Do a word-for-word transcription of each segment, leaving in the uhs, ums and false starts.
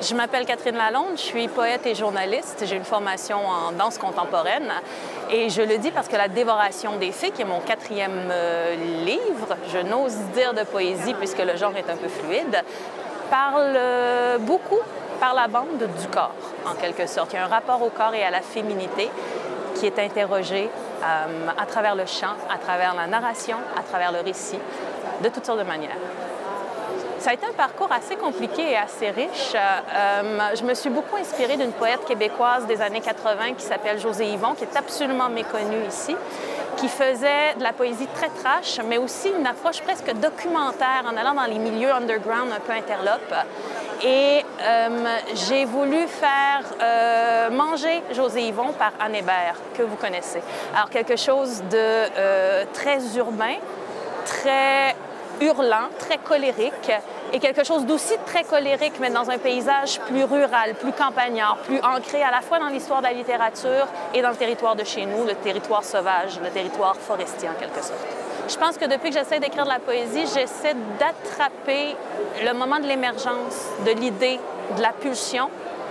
Je m'appelle Catherine Lalonde, je suis poète et journaliste. J'ai une formation en danse contemporaine. Et je le dis parce que La Dévoration des fées, qui est mon quatrième euh, livre, je n'ose dire de poésie puisque le genre est un peu fluide, parle euh, beaucoup par la bande du corps, en quelque sorte. Il y a un rapport au corps et à la féminité qui est interrogé euh, à travers le chant, à travers la narration, à travers le récit, de toutes sortes de manières. Ça a été un parcours assez compliqué et assez riche. Euh, je me suis beaucoup inspirée d'une poète québécoise des années quatre-vingt qui s'appelle Josée Yvon, qui est absolument méconnue ici, qui faisait de la poésie très trash, mais aussi une approche presque documentaire en allant dans les milieux underground un peu interlopes. Et euh, j'ai voulu faire euh, manger Josée Yvon par Anne Hébert, que vous connaissez. Alors, quelque chose de euh, très urbain, très hurlant, très colérique, et quelque chose d'aussi très colérique, mais dans un paysage plus rural, plus campagnard, plus ancré à la fois dans l'histoire de la littérature et dans le territoire de chez nous, le territoire sauvage, le territoire forestier en quelque sorte. Je pense que depuis que j'essaie d'écrire de la poésie, j'essaie d'attraper le moment de l'émergence, de l'idée, de la pulsion,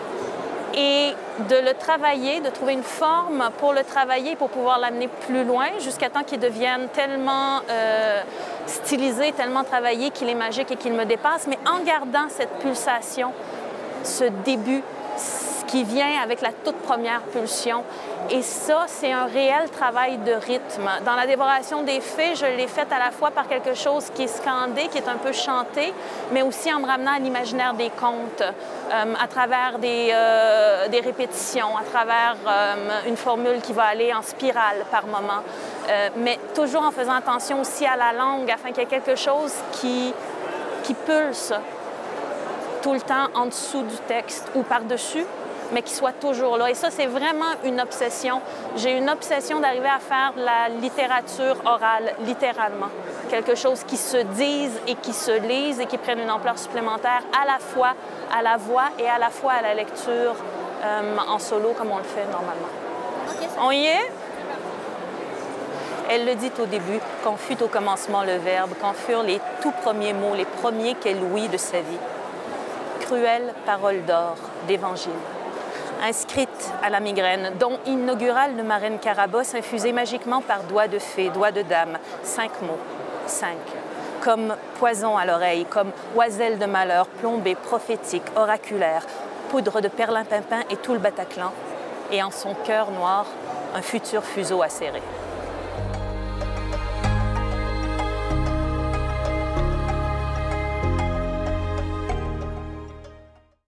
et de le travailler, de trouver une forme pour le travailler, pour pouvoir l'amener plus loin, jusqu'à temps qu'il devienne tellement euh, stylisé, tellement travaillé qu'il est magique et qu'il me dépasse, mais en gardant cette pulsation, ce début, ce qui vient avec la toute première pulsion. Et ça, c'est un réel travail de rythme. Dans La Dévoration des fées, je l'ai faite à la fois par quelque chose qui est scandé, qui est un peu chanté, mais aussi en me ramenant à l'imaginaire des contes, euh, à travers des, euh, des répétitions, à travers euh, une formule qui va aller en spirale par moment, euh, mais toujours en faisant attention aussi à la langue, afin qu'il y ait quelque chose qui, qui pulse tout le temps en dessous du texte ou par-dessus, mais qui soit toujours là. Et ça, c'est vraiment une obsession. J'ai une obsession d'arriver à faire de la littérature orale, littéralement. Quelque chose qui se dise et qui se lise et qui prenne une ampleur supplémentaire à la fois à la voix et à la fois à la lecture euh, en solo, comme on le fait normalement. Okay, on y est? Elle le dit au début, quand fut au commencement le Verbe, quand furent les tout premiers mots, les premiers qu'elle ouït de sa vie. Cruelle parole d'or d'Évangile, inscrite à la migraine, dont inaugurale de marraine Carabosse, infusée magiquement par doigts de fée, doigts de dame, cinq mots, cinq, comme poison à l'oreille, comme oiselle de malheur, plombée, prophétique, oraculaire, poudre de perlimpinpin et tout le Bataclan, et en son cœur noir, un futur fuseau acéré.